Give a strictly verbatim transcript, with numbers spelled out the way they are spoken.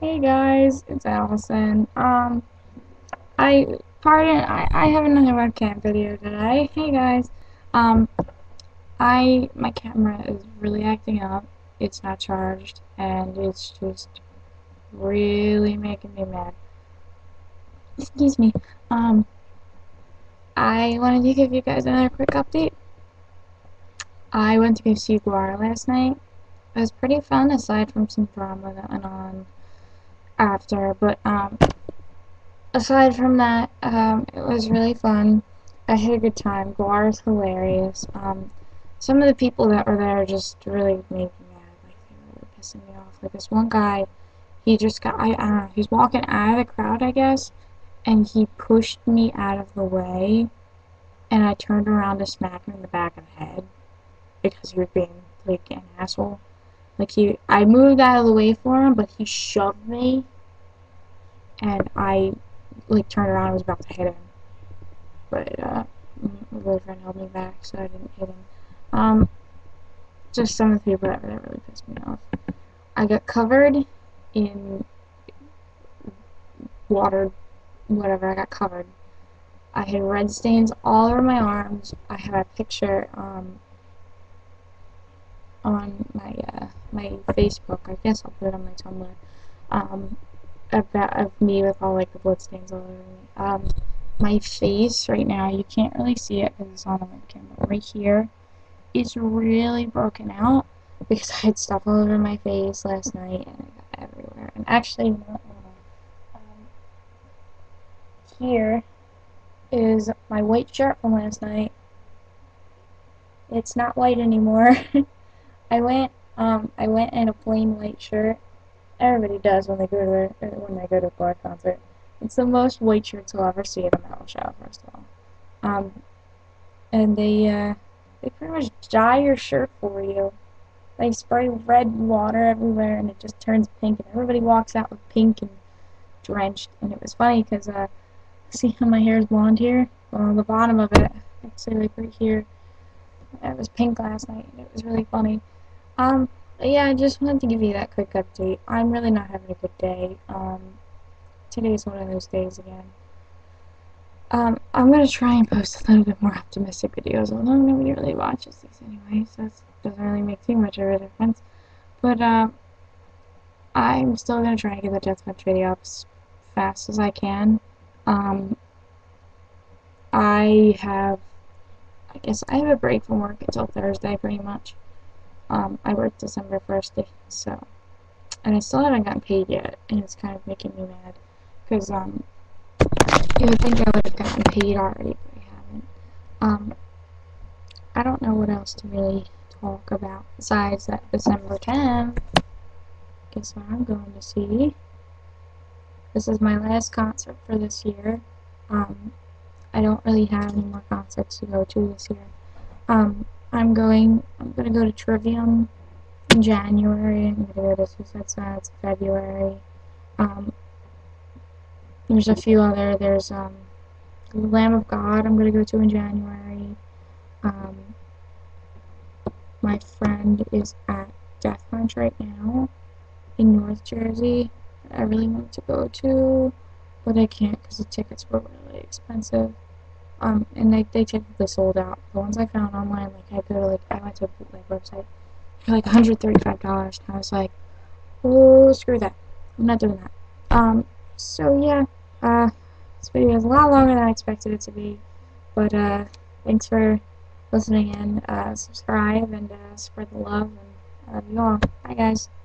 Hey guys, it's Allison. Um, I pardon, I, I have another webcam video today. Hey guys, um, I my camera is really acting up. It's not charged, and it's just really making me mad. Excuse me. Um, I wanted to give you guys another quick update. I went to go see Guar last night. It was pretty fun, aside from some drama that went on after, but um. Aside from that, um, it was really fun. I had a good time. Guar is hilarious. Um, some of the people that were there just really made me mad. Like, they were really pissing me off. Like, this one guy, he just got, I, I don't know, he's walking out of the crowd, I guess, and he pushed me out of the way, and I turned around to smack him in the back of the head because he was being, like, an asshole. Like, he, I moved out of the way for him, but he shoved me, and I like turned around and was about to hit him, but uh, my boyfriend held me back, so I didn't hit him. Um, just some of the people that really, really pissed me off. I got covered in water, whatever. I got covered. I had red stains all over my arms. I have a picture um, on my uh, my Facebook. I guess I'll put it on my Tumblr. Um, about of me with all like the blood stains all over me. Um, my face right now, you can't really see it because it's on the webcam, but right here is really broken out because I had stuff all over my face last night and it got everywhere. And actually, you know, um, here is my white shirt from last night. It's not white anymore. I went, um, I went in a plain white shirt. Everybody does when they go to a, when they go to a Guar concert. It's the most white shirts you'll ever see at a metal show, first of all. Um, and they, uh, they pretty much dye your shirt for you. They spray red water everywhere, and it just turns pink, and everybody walks out with pink and drenched. And it was funny, because, uh, see how my hair is blonde here? Well, on the bottom of it, actually, like right here, it was pink last night, and it was really funny. Um, yeah, I just wanted to give you that quick update. I'm really not having a good day. Um, today's one of those days again. Um, I'm gonna try and post a little bit more optimistic videos, although nobody really watches these anyway, so it doesn't really make too much of a difference. But, um, I'm still gonna try and get the Deathmatch video up as fast as I can. Um, I have, I guess I have a break from work until Thursday, pretty much. Um, I work December first, so, and I still haven't gotten paid yet, and it's kind of making me mad, because, um, you would think I would have gotten paid already, but I haven't. Um, I don't know what else to really talk about besides that December tenth. Guess what I'm going to see. This is my last concert for this year. Um, I don't really have any more concerts to go to this year. Um, I'm going, I'm gonna go to Trivium in January, I'm gonna go to Suicide Silence in February. Um, there's a few other, there's, um, Lamb of God I'm gonna go to in January. Um, my friend is at Death Punch right now in North Jersey. I really want to go to, but I can't because the tickets were really expensive. Um, and they, they typically sold out. The ones I found online, like, I go to, like, I went to a bootleg website for, like, one hundred thirty-five dollars, and I was like, oh, screw that. I'm not doing that. Um, so, yeah, uh, this video is a lot longer than I expected it to be, but, uh, thanks for listening in, uh, subscribe, and, uh, spread the love, and I love you all. Bye, guys.